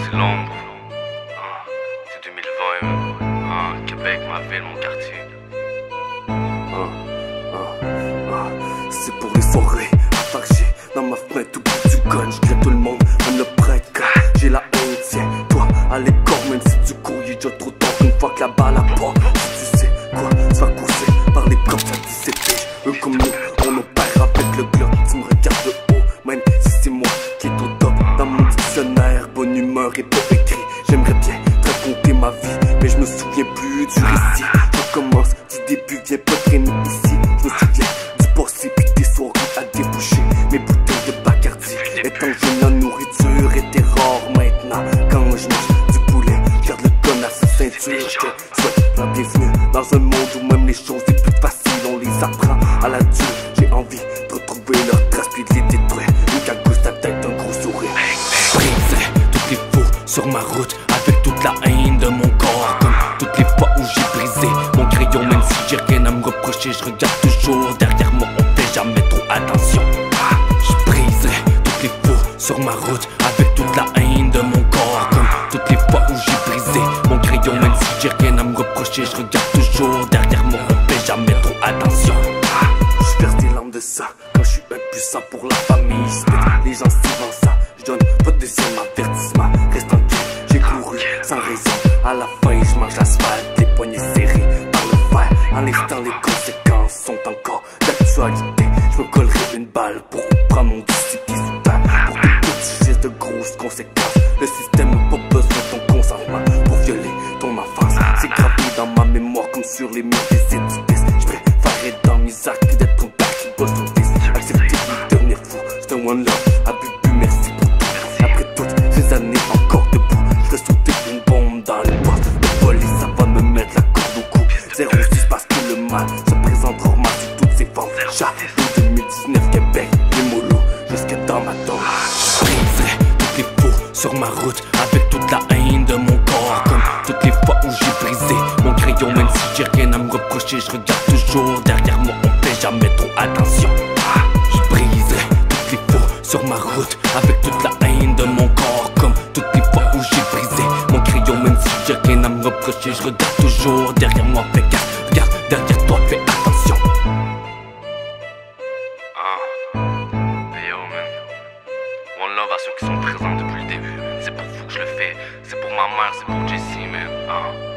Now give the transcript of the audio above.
c'est l'ombre. C'est 2020, Québec, ma ville, mon quartier. C'est pour les soirées partagées dans ma fenêtre tout bout du gun. J'crée tout le monde, même le prêtre car j'ai la honte. Tiens, toi à l'école, même si tu courrier déjà trop tard. Une fois que la balle a pas, tu sais quoi, tu vas courser par les profs à 17 piges. Eux comme nous, on opère avec le globe. Tu me regardes de haut, même si c'est moi qui est au top. Dans mon dictionnaire, bonne humeur et pas écrit. J'aimerais bien te raconter ma vie, mais je me souviens plus du récit. Je commence du début, viens pas traîner ici. Je me souviens du passé puis des soirées à déboucher. Mes bouteilles de Bacardi, étant jeune la nourriture était rare. Maintenant quand je mange du poulet, garde le gun à sa ceinture. Je te souhaite la bienvenue dans un monde où même les choses les plus faciles on les apprend à l'adulte. J'ai envie de retrouver leurs traces puis de les détruire. Une cagousse ta tête, un gros sourire. Brisais toutes les faux sur ma route avec toute la haine de mon corps. Comme toutes les fois où j'ai brisé mon crayon, même si j'ai rien à me reprocher, je regarde toujours derrière moi, on fait jamais trop attention. Je brisais toutes les faux sur ma route avec toute la haine de mon corps. Comme toutes les fois où j'ai brisé mon crayon, même si j'ai rien à me reprocher, je regarde toujours derrière moi, on fait jamais trop attention. Je verse des larmes de sang quand je suis impuissant pour la famille. Je spit les gens suivant ça, je donne pas de deuxième avertissement. Reste tranquille, j'ai couru sans raison. À la fin je mange l'asphalte, les poignets serrés par le fer. En l'instant les conséquences sont encore d'actualité. Je me collerai une balle pour prendre mon disciple sous terre. Pour des petits gestes de grosses conséquences, le système n'a pas besoin de ton consentement pour violer ton enfance. C'est gravé dans ma mémoire comme sur les murs des édifices. Je préférerais dans mes actes d'être un bac qui bosse au vice. Accepter de devenir fou, c'est un one love. Abubu, merci pour tout. Après toutes ces années encore debout, je ferais sauter une bombe dans les boîtes. Le voler, ça va me mettre la corde au cou. 06 parce que le mal se présente rarement sous toutes ses formes. J'arrive 2019 Québec, les molos jusqu'à dans ma tombe. Je briserai toutes les faux sur ma route avec toute la haine de mon corps. Comme toutes les fois où j'ai brisé mon crayon, même si j'ai rien à me reprocher, je regarde toujours derrière moi, on fait jamais trop attention. Je briserai toutes les faux sur ma route avec toute la haine de mon corps. Comme toutes les fois où j'ai brisé mon crayon, même si j'ai rien à me reprocher, je regarde toujours derrière moi, fais gaffe, regarde derrière toi, fais attention. Hey yo, man. One love à ceux qui sont présents depuis le début, man. C'est pour vous que je le fais. C'est pour ma mère, c'est pour Jessie, man.